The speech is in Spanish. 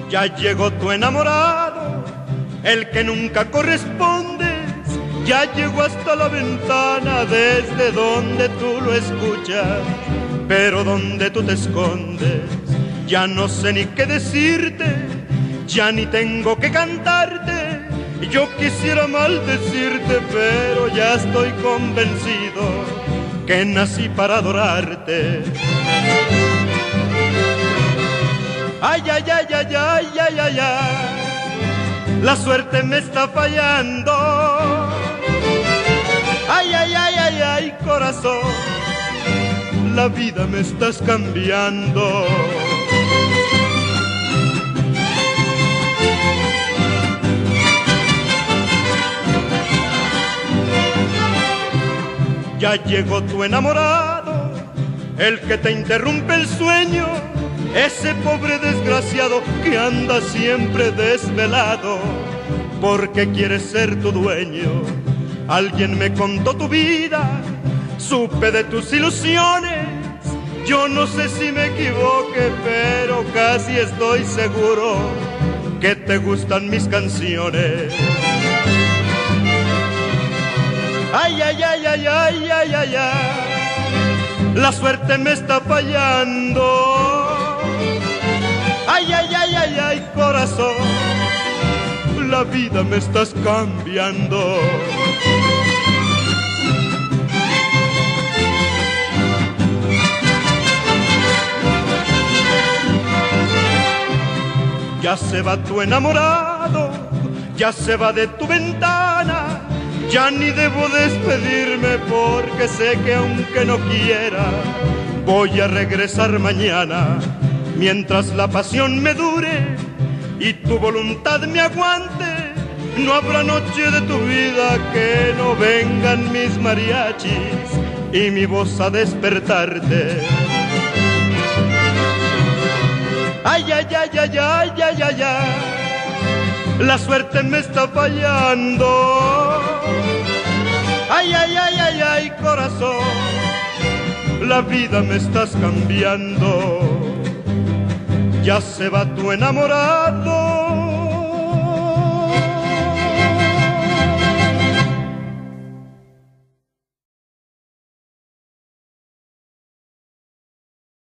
Ya llegó tu enamorado, el que nunca correspondes. Ya llegó hasta la ventana desde donde tú lo escuchas, pero donde tú te escondes. Ya no sé ni qué decirte, ya ni tengo que cantarte. Yo quisiera maldecirte, pero ya estoy convencido que nací para adorarte. Ay, ay, ay, ay, ay, ay, ay, ay, la suerte me está fallando. Ay, ay, ay, ay, ay, corazón, la vida me estás cambiando. Ya llegó tu enamorado, el que te interrumpe el sueño, ese pobre desgraciado que anda siempre desvelado, porque quiere ser tu dueño. Alguien me contó tu vida, supe de tus ilusiones. Yo no sé si me equivoqué, pero casi estoy seguro que te gustan mis canciones. Ay, ay, ay, ay, ay, ay, ay, ay, la suerte me está fallando. Ay, ay, ay, ay, ay, corazón, la vida me estás cambiando. Ya se va tu enamorado, ya se va de tu ventana. Ya ni debo despedirme porque sé que aunque no quiera, voy a regresar mañana. Mientras la pasión me dure y tu voluntad me aguante, no habrá noche de tu vida que no vengan mis mariachis y mi voz a despertarte. Ay, ay, ay, ay, ay, ay, ay, ay, la suerte me está fallando. Ay, ay, ay, ay, ay, corazón, la vida me estás cambiando. Ya se va tu enamorado,